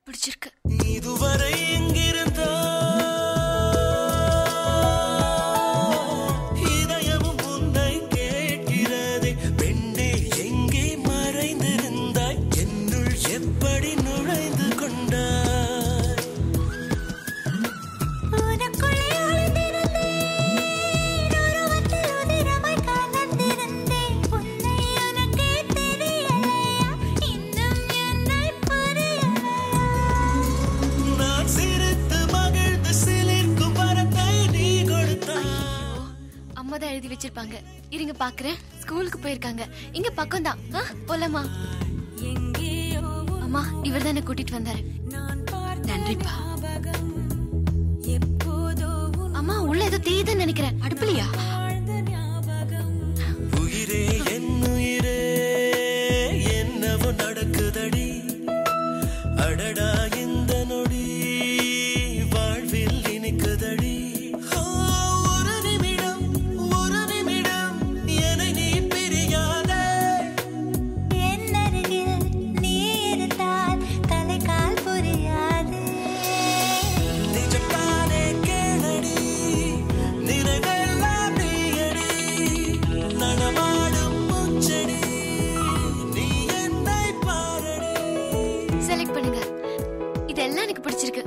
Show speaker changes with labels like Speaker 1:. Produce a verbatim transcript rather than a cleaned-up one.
Speaker 1: பிடிச்சிருக்கு.
Speaker 2: இதுவரை எங்கிருந்தா இதயமும் உன்னை கேட்கிறதே. பெண்ணே எங்கே மறைந்திருந்தாய், என்னுள் எப்படி நுழைந்து கொண்டாய்?
Speaker 1: அம்மாதான் எழுதி வச்சிருப்பாங்க. இருங்க பாக்குறேன். ஸ்கூலுக்கு போயிருக்காங்க. இங்க பக்கம் தான். போலாமா? அம்மா இவர் தான் கூட்டிட்டு வந்தாரு. நன்றிப்பா. அம்மா உள்ள ஏதோ தீதுன்னு நினைக்கிறேன். அடுப்புலையா?
Speaker 2: உயிரே என் உயிரே என்னவோ நடக்குதடி. அடடா இந்த நொடி வாழ்வில் இனிக்குதடி.
Speaker 1: செலக்ட் பண்ணுங்க. இதெல்லாம் எனக்கு பிடிச்சிருக்கு.